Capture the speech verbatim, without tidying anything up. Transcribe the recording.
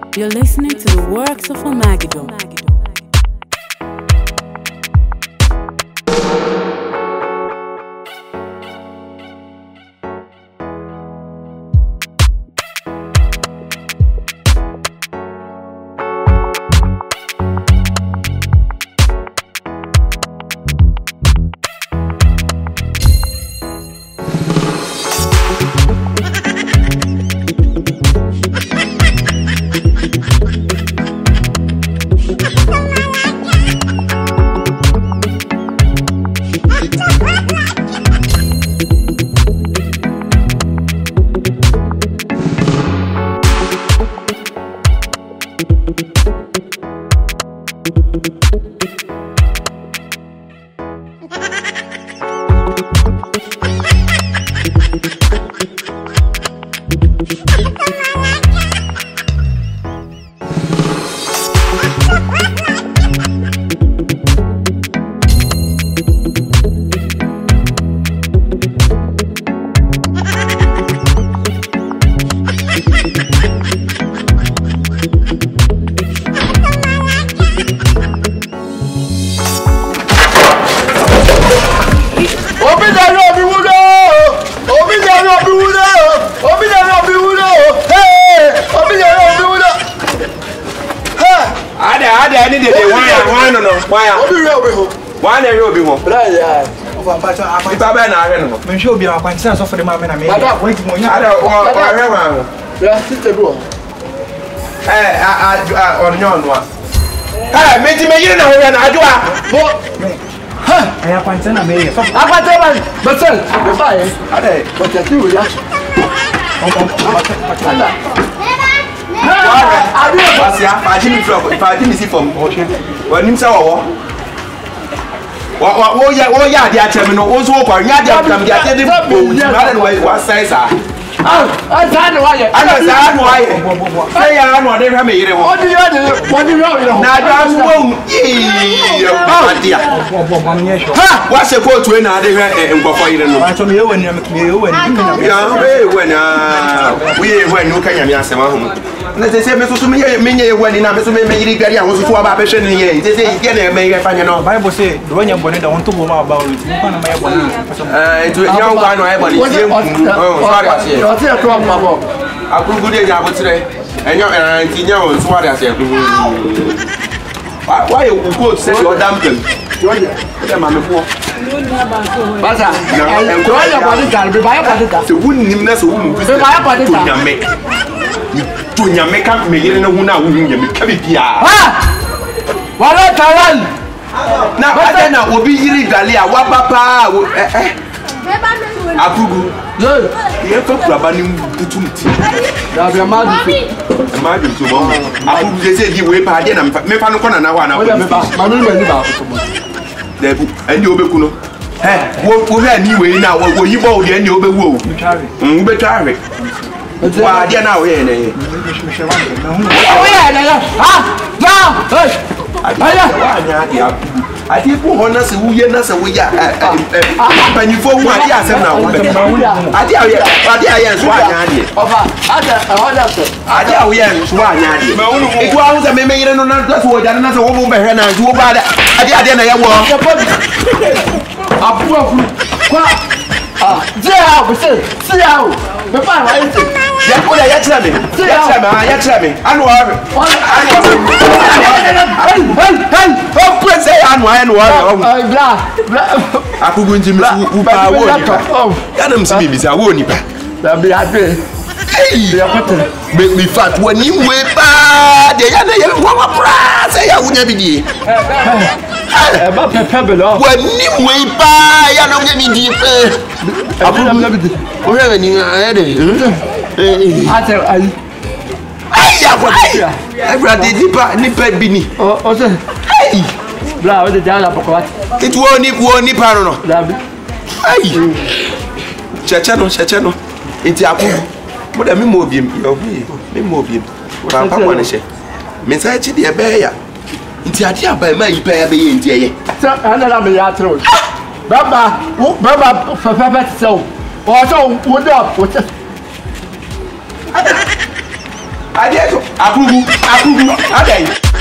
You're listening to the works of Omagido. I'm sure be our conscience of the man and me. I don't want to know. I don't want I on your one. Hey, make me you know when I do. I have consent of me. I want to but sir, goodbye. What you do? I do. I didn't drop if I didn't see from ocean. When him say What what what ya what ya dia tell me no wo so ko nya dia kam dia tell me na na wa size ah ah sa no wa ye ana sa no wa ye say ya no dey hwe me yire wo odi yo dey odi yo na da so wo yi ba dia ha wa se ko tu na dey hwe nkofo yire no ma so me ye wani me ye wani ya we wani ah we ye wani o kan ya me asema ho na se se me so so me ye me ye wani na me so me me yire gari a wo so so ba be hwe ni ye se se ye na me ye fanya no Bible say do nya bone da won to bo ma ba o ti ko na me ye bone eh to nya ngwa no e bone ti oh sorry ase o ti e to ma bo akugu de ya bo tire enyo eh ti nya o sorry ase akugu why you go to say your dampen yo ye e ma me fo basa enko ya body gal be ba ya body ta se wunnim na se wunmu be ba ya body ta nyame to nyame ka me yire na hu na hu nyame ka bi bia ha wala taran na bade na obi yiri dale a wa papa eh eh akugu yo ye ko kuraba ni butumti da bia ma du ma du to mo akugu je se di we pa de na me fa no kona na wa na me fa ma no ma ni ba ko de bu eni obeku no eh wo wo he ni we na wo yibo o de eni obewu o mm be tware wa de na wo ye na ye wo ye na ha ya hey aya wa nya de akugu ati bu hona se wuye na se wuya panifo wu ati asem na wo be ati aye ati aye so anya de ofa ata hoda so ati aye so anya de etu awu se meme yire no na so wo jare na se wo bo be hwe na wo ba da ati ade na ye wo apu apu kwa ah je ha bu se si ha o me pa wa ite ya ko ya tira me ya tira me ya tira me anu wa me hey hey hey o ko se anu wa anu wa bla bla akugu nji mi u pa wo ni pa ya na msi bibi sa wo ni pa da bi ate hey ya ko te me me fat wani we pa de ya na ye wa wa pra se ya wunya bi die eh ba pepe belo wani we pa ya na wunya bi die pe akugu o re ni ya de ate ai ai ya kwa every day nipa nipa bi ni o se hey bla o de jala pokot it wo ni wo ni pa no no ai cheche no cheche no enti akugu mo da mi mo biem yo mi mo biem ora pa kwa ne she me sai chi de be ya nti ade aba ma yi pa ya be ye nti eye sa ana la me ya tro baba baba fa fa fa so o so wo do o Adeɛ so akugu akugu adan.